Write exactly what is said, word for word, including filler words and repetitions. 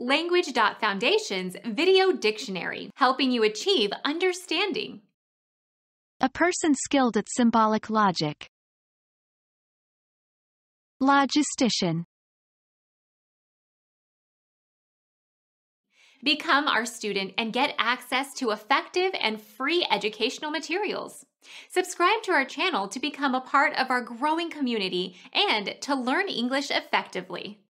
Language.Foundation's Video Dictionary, helping you achieve understanding. A person skilled at symbolic logic. Logician. Become our student and get access to effective and free educational materials. Subscribe to our channel to become a part of our growing community and to learn English effectively.